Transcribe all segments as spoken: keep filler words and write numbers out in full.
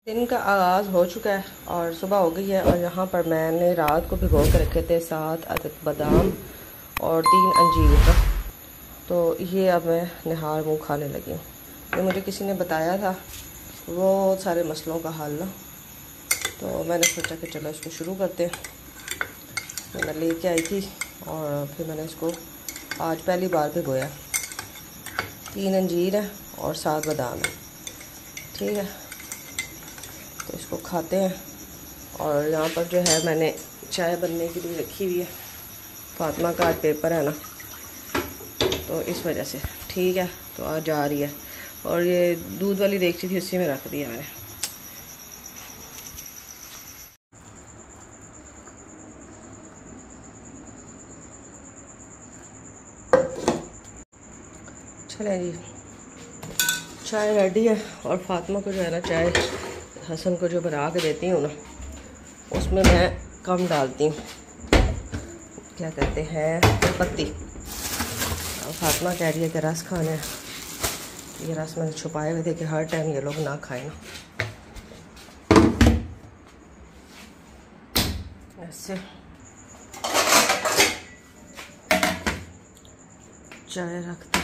दिन का आगाज़ हो चुका है और सुबह हो गई है और यहाँ पर मैंने रात को भिगो के रखे थे सात अदद बादाम और तीन अंजीर। तो ये अब मैं निहार मुँह खाने लगी हूँ। ये मुझे किसी ने बताया था वो सारे मसलों का हल ना, तो मैंने सोचा कि चलो इसको शुरू करते हैं। तो मैं लेके आई थी और फिर मैंने इसको आज पहली बार भिगोया। तीन अंजीर है और सात बादाम है, ठीक है। तो इसको खाते हैं। और यहाँ पर जो है मैंने चाय बनने के लिए रखी हुई है। फातिमा का आज पेपर है ना, तो इस वजह से, ठीक है। तो आज जा रही है और ये दूध वाली देगची थी उसी में रख दिया मैंने। चलें जी, चाय रेडी है। और फातिमा को जो है ना चाय हसन को जो बना के देती हूँ ना, उसमें मैं कम डालती हूँ, क्या कहते हैं, पत्ती। और फातिमा कह रही है कि रस खाना है। ये रस मैंने छुपाए हुए थे कि हर टाइम ये लोग ना खाएं ना। ऐसे चाय रखती,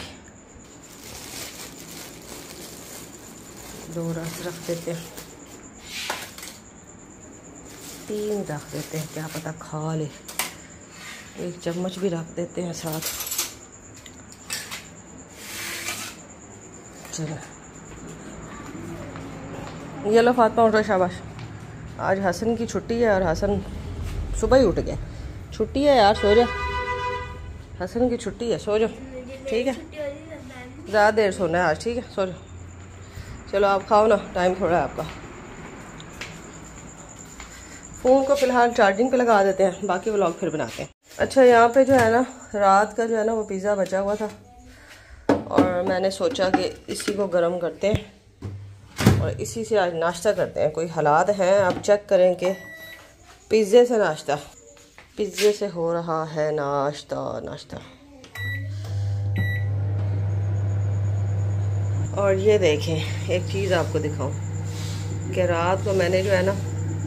दो रस रख देते हैं, तीन रख देते हैं, क्या पता खा ले। एक चम्मच भी रख देते हैं साथ। चलो ये लो फातिमा उठो, शाबाश। आज हसन की छुट्टी है और हसन सुबह ही उठ गया। छुट्टी है यार, सो जा। हसन की छुट्टी है, सो जाओ, ठीक है। ज़्यादा देर सोना है आज, ठीक है, सो जाओ। चलो आप खाओ ना, टाइम थोड़ा है आपका। फ़ोन को फ़िलहाल चार्जिंग पे लगा देते हैं, बाकी व्लॉग फिर बनाते हैं। अच्छा, यहाँ पे जो है ना रात का जो है ना वो पिज़्ज़ा बचा हुआ था और मैंने सोचा कि इसी को गर्म करते हैं और इसी से आज नाश्ता करते हैं। कोई हालात हैं, आप चेक करें कि पिज़्ज़े से नाश्ता, पिज़्ज़े से हो रहा है नाश्ता नाश्ता। और ये देखें, एक चीज़ आपको दिखाऊं कि रात को मैंने जो है ना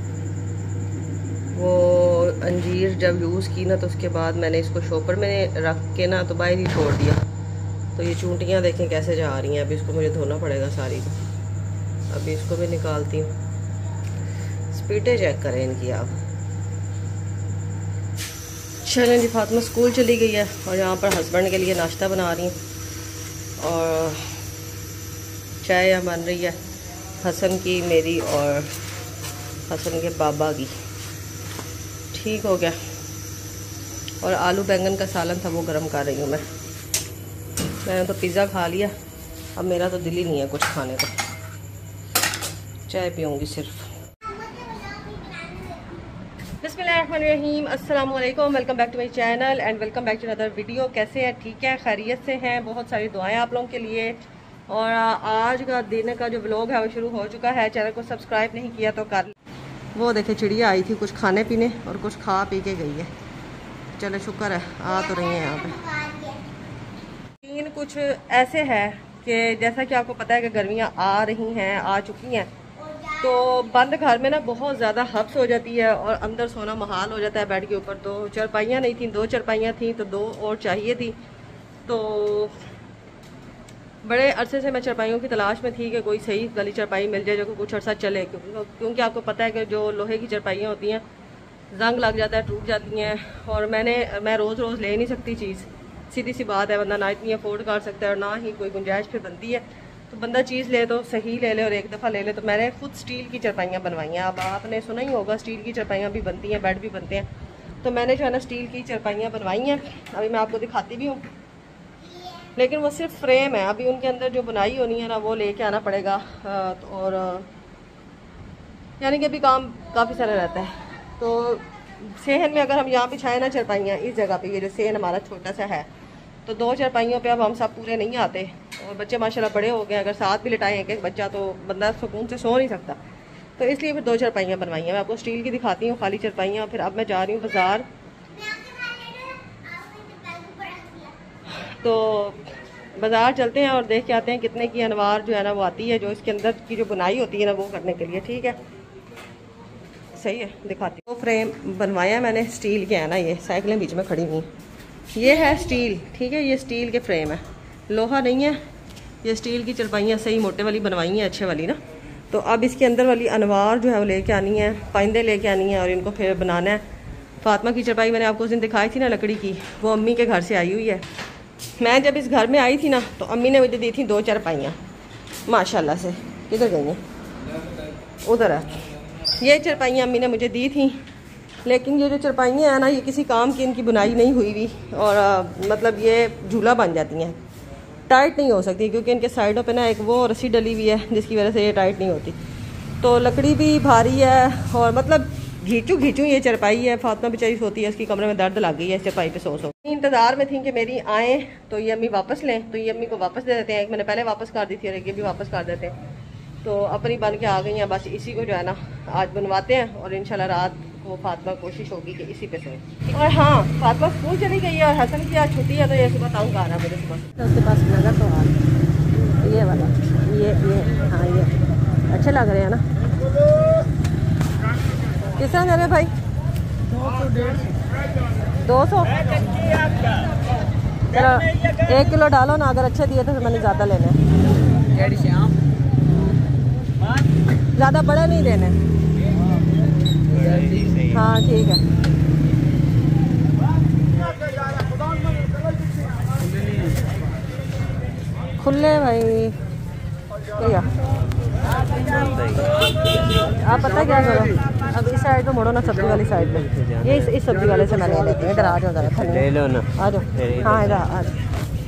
वो अंजीर जब यूज़ की ना, तो उसके बाद मैंने इसको शॉपर में रख के ना तो बाहर ही छोड़ दिया। तो ये चूंटियाँ देखें कैसे जा रही हैं। अभी इसको मुझे धोना पड़ेगा सारी को। अभी इसको भी निकालती हूँ। स्पीडें चेक करें इनकी आप। चलें जी, फातिमा स्कूल चली गई है और यहाँ पर हस्बैंड के लिए नाश्ता बना रही हूँ और चाय बन रही है हसन की, मेरी और हसन के बाबा की। ठीक हो गया। और आलू बैंगन का सालन था वो गर्म कर रही हूँ मैं। मैंने तो पिज़्ज़ा खा लिया, अब मेरा तो दिल ही नहीं है कुछ खाने को। चाय पीऊँगी सिर्फ। बिस्मिल्लाहिर्रहमानिर्रहीम, अस्सलाम वालेकुम, welcome back to my channel and welcome back to another video. कैसे हैं? ठीक है, खैरियत से हैं? बहुत सारी दुआएं आप लोगों के लिए। और आज का दिन का जो व्लॉग है वो शुरू हो चुका है। चैनल को सब्सक्राइब नहीं किया तो कर। वो देखे चिड़िया आई थी कुछ खाने पीने और कुछ खा पी के गई है। चलो शुक्र है आ तो रही है यहाँ पे। तीन कुछ ऐसे है कि जैसा कि आपको पता है कि गर्मियाँ आ रही हैं, आ चुकी हैं, तो बंद घर में ना बहुत ज़्यादा हब्स हो जाती है और अंदर सोना महाल हो जाता है बेड के ऊपर। तो चरपाइयाँ नहीं थी, दो चरपाइयाँ थी तो दो और चाहिए थी। तो बड़े अरसे से मैं चरपाइयों की तलाश में थी कि कोई सही गली चरपाई मिल जाए जो कि कुछ अर्सा चले, क्योंकि आपको पता है कि जो लोहे की चरपाइयाँ होती हैं जंग लग जाता है, टूट जाती हैं। और मैंने मैं रोज़ रोज़ ले नहीं सकती चीज़, सीधी सी बात है। बंदा ना इतनी अफोर्ड कर सकता है और ना ही कोई गुंजाइश फिर बनती है। तो बंदा चीज़ ले तो सही ले ले और एक दफ़ा ले ले। तो मैंने खुद स्टील की चरपाइयाँ बनवाई हैं। अब आपने सुना ही होगा स्टील की चरपाइयाँ भी बनती हैं, बेड भी बनते हैं। तो मैंने जो है ना स्टील की चरपाइयाँ बनवाई हैं। अभी मैं आपको दिखाती भी हूँ, लेकिन वो सिर्फ फ्रेम है। अभी उनके अंदर जो बुनाई होनी है ना वो लेके आना पड़ेगा। तो और यानी कि अभी काम काफ़ी सारा रहता है। तो सेहन में अगर हम यहाँ बिछाएं ना चरपाइयाँ, इस जगह पे ये जो सेहन हमारा छोटा सा है, तो दो चरपाइयों पे अब हम सब पूरे नहीं आते। और बच्चे माशाल्लाह बड़े हो गए, अगर साथ भी लिटाएं एक एक बच्चा तो बंदा सुकून से सो नहीं सकता। तो इसलिए फिर दो चरपाइयाँ बनवाई हैं। मैं आपको स्टील की दिखाती हूँ खाली चरपाइयाँ। फिर अब मैं जा रही हूँ बाज़ार। तो बाज़ार चलते हैं और देख के आते हैं कितने की अनवार जो है ना वो आती है, जो इसके अंदर की जो बुनाई होती है ना वो करने के लिए। ठीक है, सही है, दिखाती हूँ। वो फ्रेम बनवाया मैंने, स्टील के है ना, ये साइकिलें बीच में खड़ी हुई, ये है स्टील। ठीक है, ये स्टील के फ्रेम है, लोहा नहीं है। ये स्टील की चरपाइयाँ सही मोटे वाली बनवाई हैं, अच्छे वाली ना। तो अब इसके अंदर वाली अनवार जो है वो लेके आनी है, पाइंदे लेके आनी है और इनको फिर बनाना है। फातिमा की चरपाई मैंने आपको उस दिन दिखाई थी ना लकड़ी की, वो अम्मी के घर से आई हुई है। मैं जब इस घर में आई थी ना तो अम्मी ने मुझे दी थी दो चरपाइयाँ माशाल्लाह से। किधर गई हैं? उधर है। ये चरपाइयाँ अम्मी ने मुझे दी थी, लेकिन ये जो चरपाइयाँ हैं ना ये किसी काम की इनकी बुनाई नहीं हुई हुई और आ, मतलब ये झूला बन जाती हैं, टाइट नहीं हो सकती, क्योंकि इनके साइडों पे ना एक वो रस्सी डली हुई है जिसकी वजह से ये टाइट नहीं होती। तो लकड़ी भी भारी है और मतलब घींचू घींचू ये चरपाई है। फातिमा बेचारी सोती है, इसकी कमरे में दर्द लग गई है इस चरपाई पे सो सो। इंतज़ार में थी कि मेरी आए तो ये अम्मी वापस लें, तो ये अम्मी को वापस दे देते हैं। एक मैंने पहले वापस कर दी थी और एक ये भी वापस कर देते हैं। तो अपनी बन के आ गई हैं, बस इसी को जो है ना आज बनवाते हैं और इंशाल्लाह रात को फातिमा कोशिश होगी कि इसी पे सोए। और हाँ, फातिमा स्कूल चली गई है और हसन की आज छुट्टी है, तो ये सुबह ताऊ आ रहा है मेरे सुबह। उसके पास लगा तो आज ये वाला, ये ये हाँ ये अच्छे लग रहे हैं ना। किस तरह दे रहे भाई? दो सौ चलो एक किलो डालो ना, अगर अच्छे दिए तो फिर मैंने ज़्यादा लेने, ज़्यादा बड़े नहीं देने। हाँ ठीक है। खुले भाई क्या आप पता क्या करो, अब इस साइड पे मुड़ो ना, सब्जी वाली साइड पे। ये इस, इस सब्जी वाले से मैंने लेती हूँ। इधर आ जाओ, जरा ले लो ना, आ जाओ। हाँ इधर आ जाओ।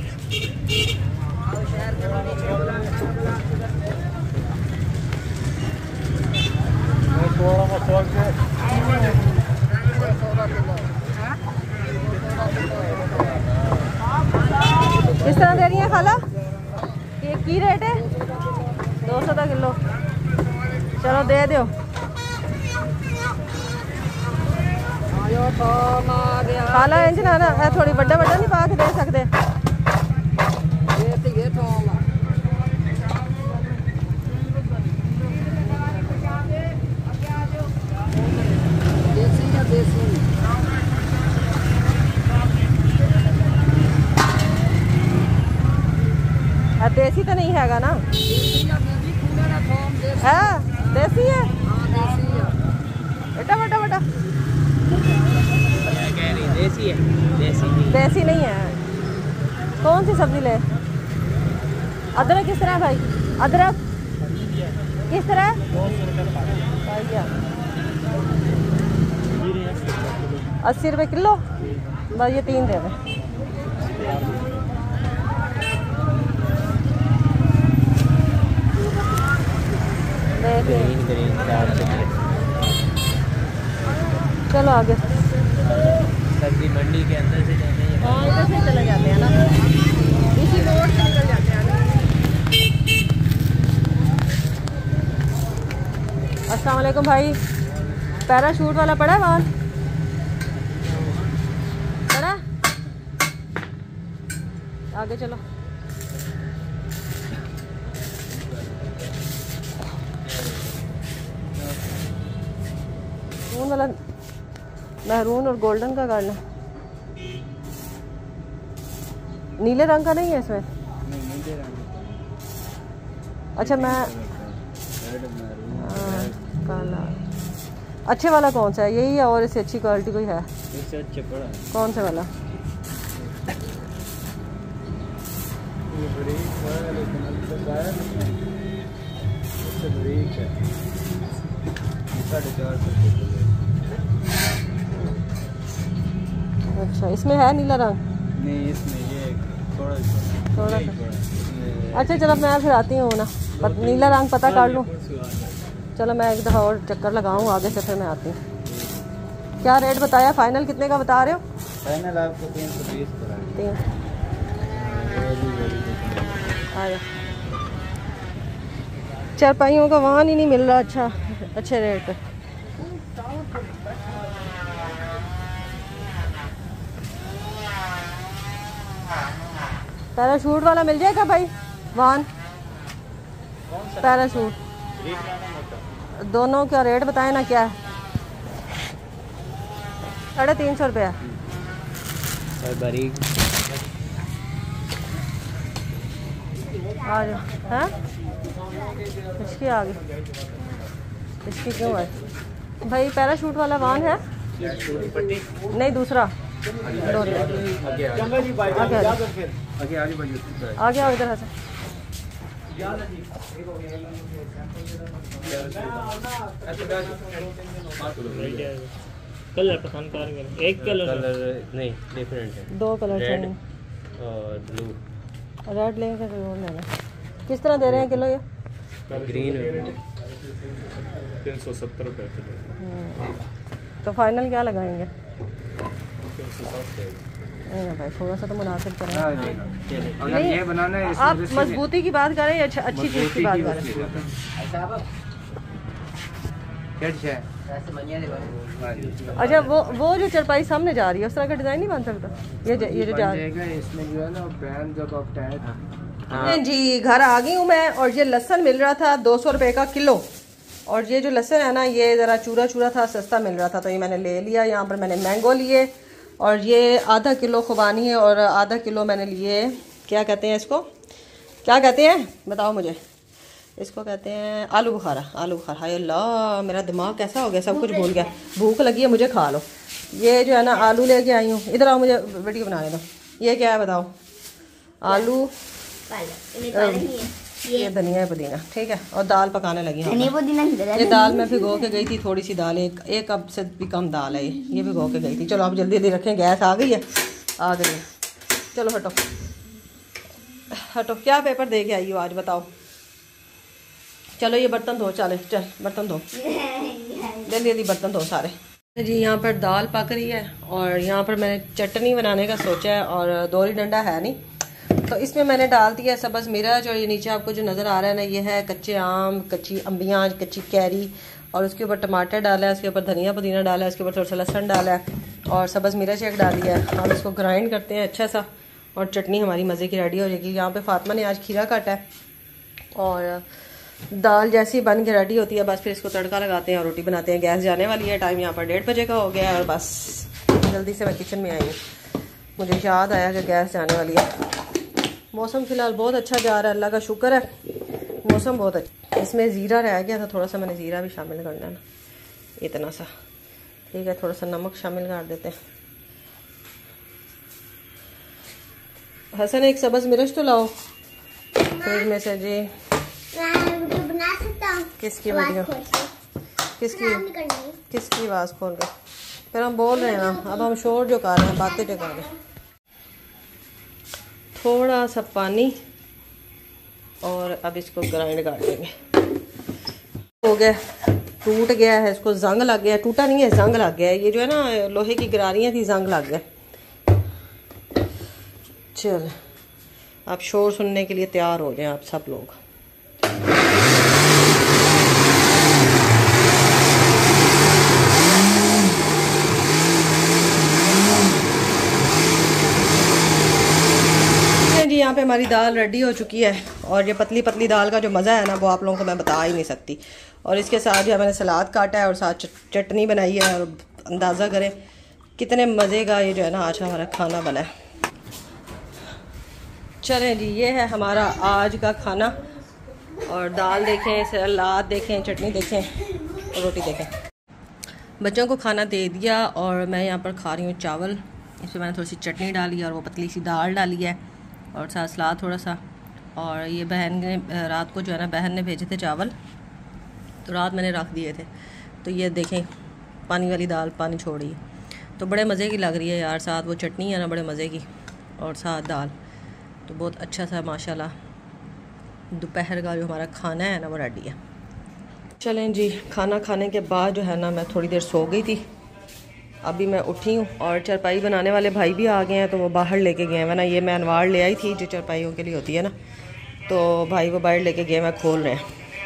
किस तरह दे रही है खाला? ये की रेट है? दो सौ का किलो। चलो दे दो। खाला इंज ना ना थोड़ी बड़ा बड़ा नहीं पा के दे सकते? देसी तो नहीं हैगा ना? है देसी है बेटा, बड़ा बड़ा देसी है। देसी नहीं, देसी नहीं है। कौन सी सब्जी ले? अदरक किस तरह भाई? अदरक किस तरह? अस्सी रुपये किलो। बस ये तीन दे दें। ग्रीन ग्रीन चलो आगे। सब्जी मंडी के अंदर से जाते हैं। हाँ इधर से चले जाते हैं ना, इसी रोड से निकल जाते हैं ना। अस्सलाम वालेकुम भाई। पैराशूट वाला पड़ा है वहाँ? पड़ा? आगे चलो। महरून वाला, महरून और गोल्डन का करना। नीले रंग का नहीं है इसमें? नहीं, नीले रंग। अच्छा मैं काला। अच्छे वाला कौन सा है? यही है और इससे अच्छी क्वालिटी कोई है? इससे अच्छे पड़ा है। कौन से वाला? ये बरीक है लेकिन इससे बरीक है। साढ़े चार सौ। अच्छा इसमें है नीला रंग? नहीं इसमें ये थोड़ा थोड़ा सा। अच्छा चलो मैं फिर आती हूँ ना, नीला रंग पता कर लूँ। चलो मैं एक दफ़ा और चक्कर लगाऊँ आगे से, फिर मैं आती हूँ। क्या रेट बताया? फाइनल कितने का बता रहे हो? फाइनल आपको तीन सौ बीस तीन। आया चारपाइयों का वाहन ही नहीं मिल रहा अच्छा अच्छे रेट पे। पैराशूट वाला मिल जाएगा भाई वाहन? पैराशूट दोनों का रेट बताए ना क्या है? साढ़े तीन सौ रुपया। आ जाओ। हाँ इसकी आ गई, इसकी क्यों है भाई? पैराशूट वाला वाहन है? नहीं दूसरा। आगे आओ इधर से। कलर पसंद कर एक कलर कलर नहीं डिफरेंट है, दो कलर चाहिए और ब्लू। रेड लेंगे तो वो लेना। किस तरह दे रहे हैं किलो ये? ग्रीन तीन सौ सत्तर रुपये किलो। तो फाइनल क्या लगाएंगे? नहीं ना भाई थोड़ा सा तो मुनासिब करें। अगर ये बनाना है आप मजबूती की बात करें या अच्छी चीज़ की बात करें? अच्छा वो वो जो चरपाई सामने जा रही है उस तरह का डिजाइन नहीं बन सकता? ये ये जो जा रही है इसमें जो है ना बैन जब आप टाइट। हाँ जी घर आ गई हूँ मैं। और ये लहसन मिल रहा था दो सौ रुपये का किलो। और ये जो लहसन है ना ये ज़रा चूरा चूरा था, सस्ता मिल रहा था तो ये मैंने ले लिया। यहाँ पर मैंने मैंगो लिए और ये आधा किलो खुबानी है और आधा किलो मैंने लिए, क्या कहते हैं इसको, क्या कहते हैं बताओ मुझे? इसको कहते हैं आलू बुखारा। आलू बुखारा। हाय अल्लाह मेरा दिमाग कैसा हो गया, सब कुछ भूल गया। भूख लगी है मुझे, खा लो। ये जो है ना आलू लेके आई हूँ। इधर आओ मुझे वीडियो बनाने दो। ये क्या है बताओ? आलू, ये धनिया पुदीना, ठीक है। और दाल पकाने लगी हूँ। ये दाल मैं भिगो के गई थी, थोड़ी सी दाल, एक एक कप से भी कम दाल है ये ये भिगो के गई थी। चलो आप जल्दी जल्दी रखें, गैस आ गई है, आ गई है। चलो हटो हटो। क्या पेपर दे के आई हो आज बताओ? चलो ये बर्तन धो, चले चल बर्तन धो, जल्दी जल्दी बर्तन धो सारे। जी यहाँ पर दाल पक रही है और यहाँ पर मैंने चटनी बनाने का सोचा है और दोरी डंडा है नहीं तो इसमें मैंने डाल दिया सब्ज़ मिर्च। और ये नीचे आपको जो नज़र आ रहा है ना ये है कच्चे आम, कच्ची अम्बियाँ, कच्ची कैरी और उसके ऊपर टमाटर डाला है, उसके ऊपर धनिया पुदीना डाला है, उसके ऊपर थोड़ा सा लहसुन डाला है और सब्ज़ मिर्च एक डाली है। हम इसको ग्राइंड करते हैं अच्छा सा और चटनी हमारी मज़े की रेडी हो जाएगी। यहाँ पे फातिमा ने आज खीरा काटा है और दाल जैसी बन के रेडी होती है बस फिर इसको तड़का लगाते हैं और रोटी बनाते हैं। गैस जाने वाली है, टाइम यहाँ पर डेढ़ बजे का हो गया है और बस जल्दी से मैं किचन में आई हूँ। मुझे याद आया कि गैस जाने वाली है। मौसम फ़िलहाल बहुत अच्छा जा रहा है, अल्लाह का शुक्र है, मौसम बहुत अच्छा। इसमें ज़ीरा रह गया था, थोड़ा सा मैंने ज़ीरा भी शामिल कर लेना, इतना सा, ठीक है। थोड़ा सा नमक शामिल कर देते हैं। हसन एक सब्ज़ मिर्च तो लाओ फ्रिज में से जी। बना सकता हूँ किसकी वीडियो? किसकी किसकी आवाज़ खोल के? फिर हम बोल रहे हैं ना, अब हम शोर जो कर रहे हैं, बातें जो कर रहे हैं। थोड़ा सा पानी और अब इसको ग्राइंड कर देंगे। हो गया, टूट गया है, इसको जंग लग गया। टूटा नहीं है, जंग लग गया है। ये जो है ना लोहे की गरारियाँ थी, जंग लग गया। चल आप शोर सुनने के लिए तैयार हो जाएं आप सब लोग। जी यहाँ पे हमारी दाल रेडी हो चुकी है और ये पतली पतली दाल का जो मज़ा है ना वो आप लोगों को मैं बता ही नहीं सकती। और इसके साथ जो है मैंने सलाद काटा है और साथ चटनी बनाई है और अंदाज़ा करें कितने मज़े का ये जो है ना आज हमारा खाना बना है। चलें जी ये है हमारा आज का खाना और दाल देखें, सलाद देखें, चटनी देखें और रोटी देखें। बच्चों को खाना दे दिया और मैं यहाँ पर खा रही हूँ चावल। इसमें मैंने थोड़ी सी चटनी डाली और वो पतली सी दाल डाली है और साथ सलाद थोड़ा सा। और ये बहन ने रात को जो है ना बहन ने भेजे थे चावल तो रात मैंने रख दिए थे। तो ये देखें पानी वाली दाल पानी छोड़ रही है तो बड़े मज़े की लग रही है यार। साथ वो चटनी है ना बड़े मज़े की और साथ दाल तो बहुत अच्छा सा माशाल्लाह दोपहर का जो हमारा खाना है ना वो रेडी है। चलें जी खाना खाने के बाद जो है ना मैं थोड़ी देर सो गई थी, अभी मैं उठी हूँ और चारपाई बनाने वाले भाई भी आ गए हैं तो वो बाहर लेके गए हैं ना। ये मैं अनवार ले आई थी जो चारपाइयों के लिए होती है ना, तो भाई वो बाहर लेके गए, मैं खोल रहे हैं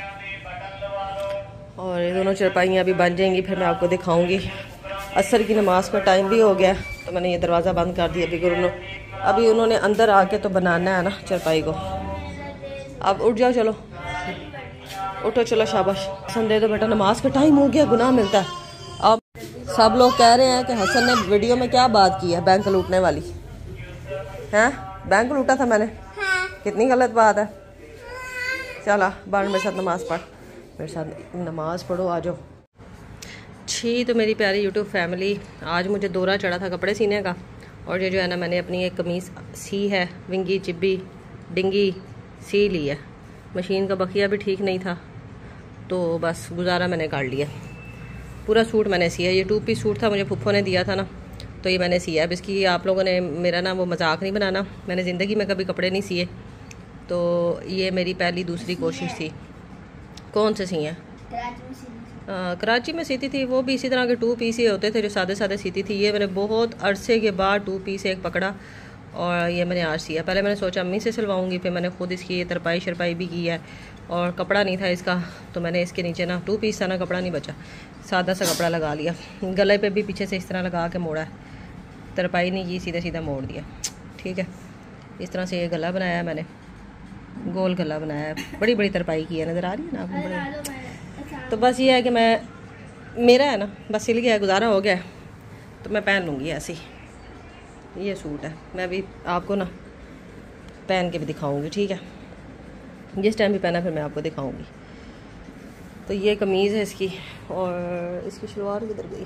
और ये दोनों चारपाइयाँ अभी बन जाएंगी फिर मैं आपको दिखाऊँगी। असर की नमाज का टाइम भी हो गया तो मैंने ये दरवाज़ा बंद कर दिया बिगुरनो अभी उन्होंने अंदर आके तो बनाना है ना चारपाई को। अब उठ जाओ, चलो उठो, चलो शाबाश। हसन दे दो बेटा, नमाज का टाइम हो गया, गुनाह मिलता है। अब सब लोग कह रहे हैं कि हसन ने वीडियो में क्या बात की है, बैंक लूटने वाली है। बैंक लूटा था मैंने, हाँ। कितनी गलत बात है। चला बाहर मेरे साथ नमाज पढ़, मेरे साथ नमाज पढ़ो, आ जाओ। छी तो मेरी प्यारी यूट्यूब फैमिली, आज मुझे दौरा चढ़ा था कपड़े सीने का, और ये जो है ना मैंने अपनी एक कमीज़ सी है, विंगी चिब्बी डिंगी सी ली है। मशीन का बखिया भी ठीक नहीं था तो बस गुजारा मैंने कर लिया। पूरा सूट मैंने सिया, ये टू पीस सूट था, मुझे फुफ्फो ने दिया था ना, तो ये मैंने सिया। अब इसकी आप लोगों ने मेरा ना वो मजाक नहीं बनाना, मैंने ज़िंदगी में कभी कपड़े नहीं सिए, तो ये मेरी पहली दूसरी कोशिश थी। कौन से सिए? कराची में सीती थी, वो भी इसी तरह के टू पीस ही होते थे जो सादे सादे सीती थी। ये मैंने बहुत अरसे के बाद टू पीस एक पकड़ा और ये मैंने आज सिया। पहले मैंने सोचा अम्मी से सिलवाऊंगी, फिर मैंने खुद इसकी तरपाई शरपाई भी की है, और कपड़ा नहीं था इसका, तो मैंने इसके नीचे ना टू पीस था ना, कपड़ा नहीं बचा, सादा सा कपड़ा लगा लिया। गले पे भी पीछे से इस तरह लगा के मोड़ा है, तरपाई नहीं की, सीधा सीधा मोड़ दिया। ठीक है, इस तरह से ये गला बनाया है मैंने, गोल गला बनाया है, बड़ी बड़ी तरपाई की है, नज़र आ रही है ना आपको बड़ी। तो बस ये है कि मैं, मेरा है ना बस सिल गया है, गुजारा हो गया है, तो मैं पहन लूँगी ऐसे ही। ये सूट है, मैं भी आपको ना पहन के भी दिखाऊंगी। ठीक है, जिस टाइम भी पहना फिर मैं आपको दिखाऊंगी। तो ये कमीज़ है इसकी, और इसकी शलवार किधर गई?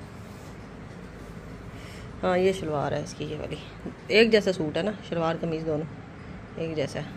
हाँ ये शलवार है इसकी, ये वाली। एक जैसा सूट है ना, शलवार कमीज़ दोनों एक जैसा है।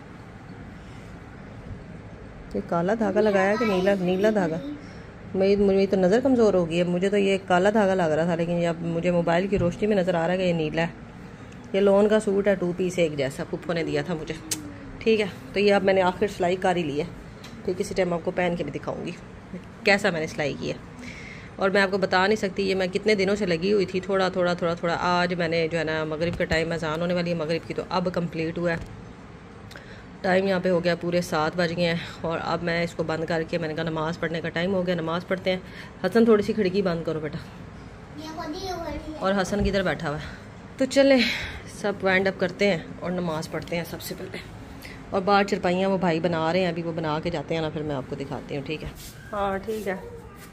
ये काला धागा लगाया है कि नीला? नीला धागा। मेरी मुझे तो नज़र कमज़ोर हो गई है, मुझे तो ये काला धागा लग रहा था, लेकिन ये अब मुझे मोबाइल की रोशनी में नज़र आ रहा है कि ये नीला है। ये लोन का सूट है, टू पीस एक जैसा, फुफ्फो ने दिया था मुझे। ठीक है, तो ये अब मैंने आखिर सिलाई कर ही ली है। ठीक, इसी टाइम आपको पहन के भी दिखाऊंगी कैसा मैंने सिलाई की है। और मैं आपको बता नहीं सकती ये मैं कितने दिनों से लगी हुई थी, थोड़ा थोड़ा थोड़ा थोड़ा। आज मैंने जो है ना मगरिब का टाइम अज़ान होने वाली है मगरिब की, तो अब कंप्लीट हुआ है टाइम। यहाँ पे हो गया पूरे सात बज गए हैं, और अब मैं इसको बंद करके मैंने कहा नमाज़ पढ़ने का टाइम हो गया, नमाज़ पढ़ते हैं। हसन थोड़ी सी खिड़की बंद करो बेटा। और हसन किधर बैठा हुआ है? तो चले सब वाइंड अप करते हैं और नमाज़ पढ़ते हैं सबसे पहले। और बाहर चरपाइयाँ वो भाई बना रहे हैं, अभी वो बना के जाते हैं ना, फिर मैं आपको दिखाती हूँ। ठीक है, हाँ ठीक है।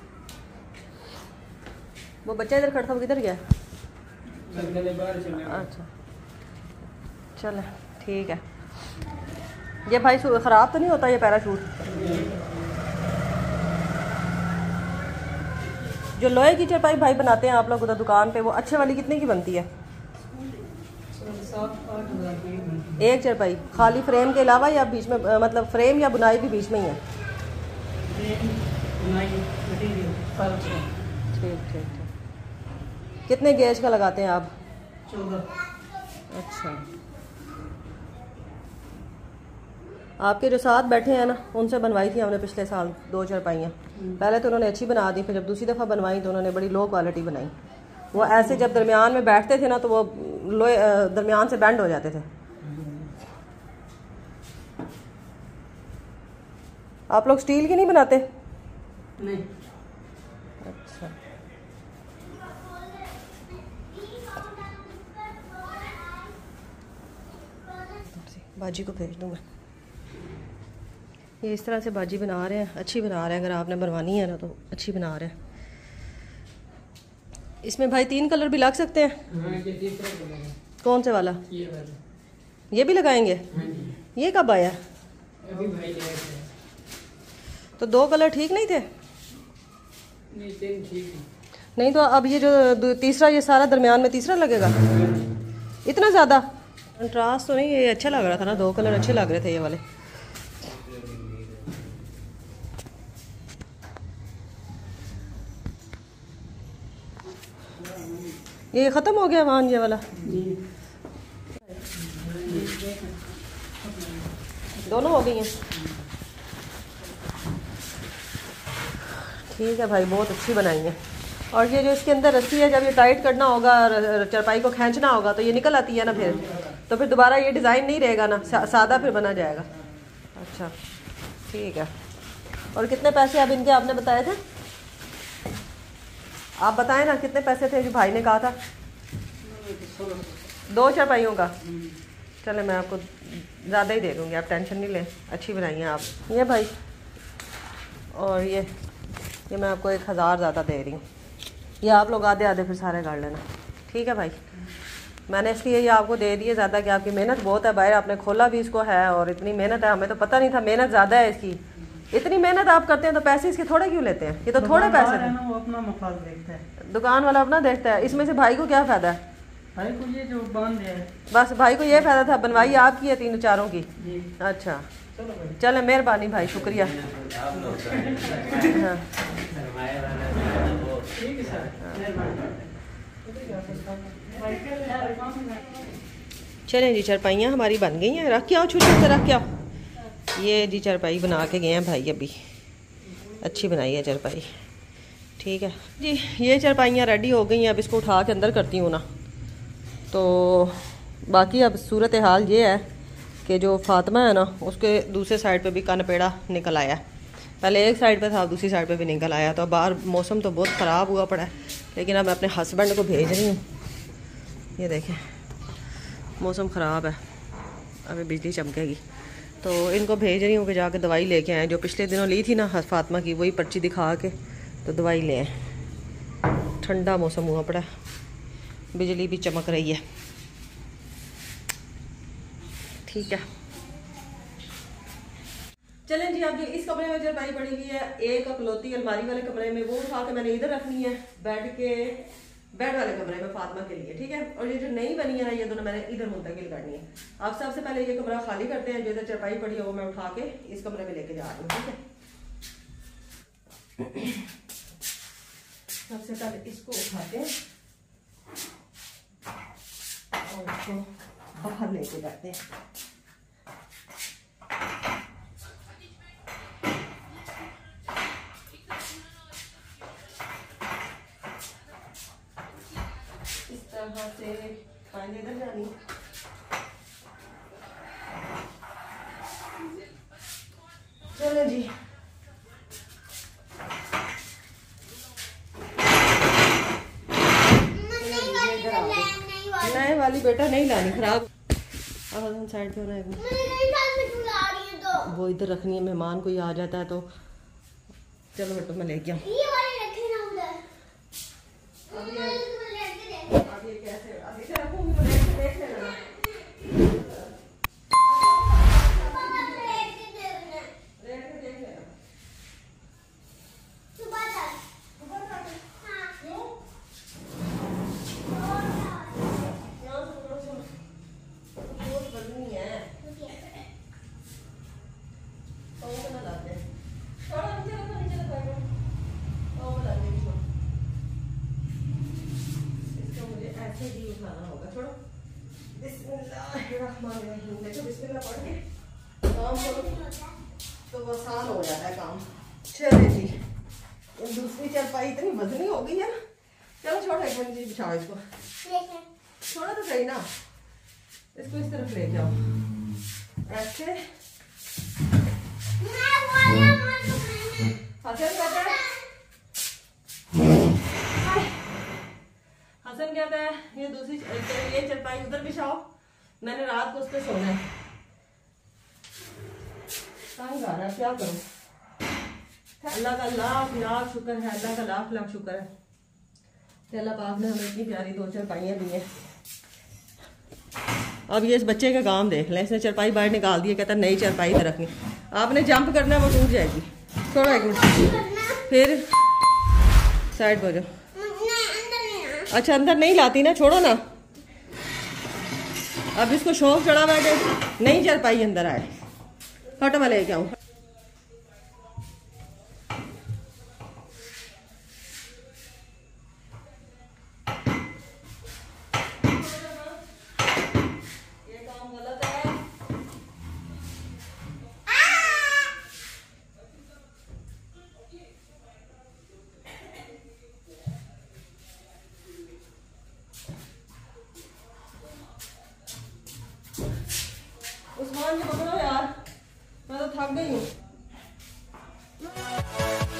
वो बच्चा इधर खड़ा था, वो किधर गया? अच्छा चले ठीक है। ये भाई ख़राब तो नहीं होता ये पैराशूट? जो लोहे की चरपाई भाई बनाते हैं आप लोग उधर दुकान पे, वो अच्छे वाली कितने की बनती है एक चरपाई? खाली फ्रेम के अलावा या बीच में, मतलब फ्रेम या बुनाई भी बीच में ही है? ठीक ठीक ठीक। कितने गेज का लगाते हैं आप? चौदह। अच्छा, आपके जो साथ बैठे हैं ना, उनसे बनवाई थी हमने पिछले साल दो चारपाइयाँ। पहले तो उन्होंने अच्छी बना दी, फिर जब दूसरी दफ़ा बनवाई तो उन्होंने बड़ी लो क्वालिटी बनाई। वो ऐसे जब दरमियान में बैठते थे ना, तो वो लोहे दरमियान से बैंड हो जाते थे। आप लोग स्टील की नहीं बनाते? नहीं। अच्छा, बाजी को भेज दूँ मैं। ये इस तरह से बाजी बना रहे हैं, अच्छी बना रहे हैं। अगर आपने बनवानी है ना तो अच्छी बना रहे हैं। इसमें भाई तीन कलर भी लग सकते हैं? हाँ, ये तीसरा कलर है। कौन से वाला? ये वाला। ये भी लगाएंगे? हाँ जी। ये कब आया? अभी भाई ले आए। तो दो कलर ठीक नहीं थे? नहीं, तीन ठीक है। नहीं तो अब ये जो तीसरा, ये सारा दरमियान में तीसरा लगेगा? इतना ज़्यादा कंट्रास्ट तो नहीं, ये अच्छा लग रहा था ना, दो कलर अच्छे लग रहे थे ये वाले। ये ख़त्म हो गया वहाँ ये वाला? दोनों हो गई हैं? ठीक है भाई, बहुत अच्छी बनाई है। और ये जो इसके अंदर रस्सी है, जब ये टाइट करना होगा, चरपाई को खींचना होगा, तो ये निकल आती है ना फिर, तो फिर दोबारा ये डिज़ाइन नहीं रहेगा ना, सा, सादा फिर बना जाएगा। अच्छा ठीक है। और कितने पैसे अब इनके आपने बताए थे? आप बताएं ना कितने पैसे थे जो भाई ने कहा था? दो चारपाइयों का। चले मैं आपको ज़्यादा ही दे दूँगी, आप टेंशन नहीं लें, अच्छी बनाई हैं आप। ये भाई और ये ये मैं आपको एक हज़ार ज़्यादा दे रही हूँ, ये आप लोग आधे आधे फिर सारे कर लेना, ठीक है भाई। मैंने इसलिए ये आपको दे दिए ज़्यादा कि आपकी मेहनत बहुत है बाहर, आपने खोला भी इसको है और इतनी मेहनत है, हमें तो पता नहीं था मेहनत ज़्यादा है इसकी। इतनी मेहनत आप करते हैं तो पैसे इसके थोड़े क्यों लेते हैं? ये तो थोड़े पैसे थे। वो अपना मफाद देखता है, दुकान वाला अपना देखता है। इसमें से भाई को क्या फ़ायदा है? भाई को ये जो बांध दिया है, बस भाई को ये फ़ायदा था। बनवाई आपकी है तीनों चारों की? अच्छा चले, मेहरबानी भाई, शुक्रिया। हाँ चलें जी, चारपाइयाँ हमारी बन गई हैं। रख के आओ, छुट्टी से रख के आओ। ये जी चारपाई बना के गए हैं भाई, अभी अच्छी बनाई है चारपाई, ठीक है जी। ये चारपाइयाँ रेडी हो गई हैं, अब इसको उठा के अंदर करती हूँ ना। तो बाकी अब सूरत हाल ये है कि जो फातिमा है ना, उसके दूसरे साइड पे भी कनपेड़ा निकल आया है। पहले एक साइड पे था, दूसरी साइड पे भी निकल आया। तो बाहर मौसम तो बहुत ख़राब हुआ पड़ा है, लेकिन अब मैं अपने हस्बैंड को भेज रही हूँ। ये देखें मौसम ख़राब है, अभी बिजली चमकेगी, तो इनको भेज रही हूँ कि जाके दवाई लेके आएँ। जो पिछले दिनों ली थी ना फातिमा की, वही पर्ची दिखा के तो दवाई ले आएँ। ठंडा मौसम हुआ पड़ा है, बिजली भी चमक रही है, ठीक है। चलें जी, अब जो इस कमरे में चारपाई पड़ी हुई है, एक अकलौती अलमारी वाले कमरे में, वो उठा के मैंने इधर रखनी है, बेड के बेड वाले कमरे में फातिमा के लिए, ठीक है। और ये जो नई बनी है ना, ये दोनों मैंने इधर मुंतकिल करनी है। अब सबसे पहले ये कमरा खाली करते हैं, जो इधर चारपाई पड़ी है वो मैं उठा के इस कमरे में लेके जा रही हूँ, ठीक है। सबसे पहले इसको उठाते हैं और इसको बाहर लेके जाते हैं। इस तरह से पानी इधर जानी, चलो जी। नए वाली बेटा नहीं लानी, खराब। अब साइड पे होना है, वो इधर रखनी है, मेहमान कोई आ जाता है तो। चलो बेटा मैं लेके आऊँ। अब ये कैसे अभी से रखूंगी तो देख देख लेना। तो वो आसान हो जाता है काम। चले जी, दूसरी चारपाई इतनी वजनी हो गई है ना। चलो छोड़ो एक मिनट जी, बिछाओ इसको, छोड़ो तो सही ना। इसको इस तरफ लेके आओ ऐसे। हसन कहता है हसन कहता है ये दूसरी ये चारपाई उधर बिछाओ, मैंने रात को उस पर सोना है। तंग आ रहा है, क्या करूं। अल्लाह का लाख लाख शुक्र है, अल्लाह का लाख लाख शुक्र है कि अल्लाह पाक ने हमें इतनी प्यारी दो चारपाइयाँ दी हैं। अब ये इस बच्चे का काम देख लें, इसने चारपाई बाहर निकाल दी है, कहता नई चारपाई इधर रखनी। आपने जंप करना है, वो टूट जाएगी। थोड़ा एक मिनट, फिर साइड हो जाओ। अच्छा अंदर नहीं लाती ना, छोड़ो ना। अब इसको शौक चढ़ा हुआ है कि नई चारपाई अंदर आए। हटो मैं लेके आऊँ। उस्मान जी पकड़ो यार, मैं तो थक गई हूँ।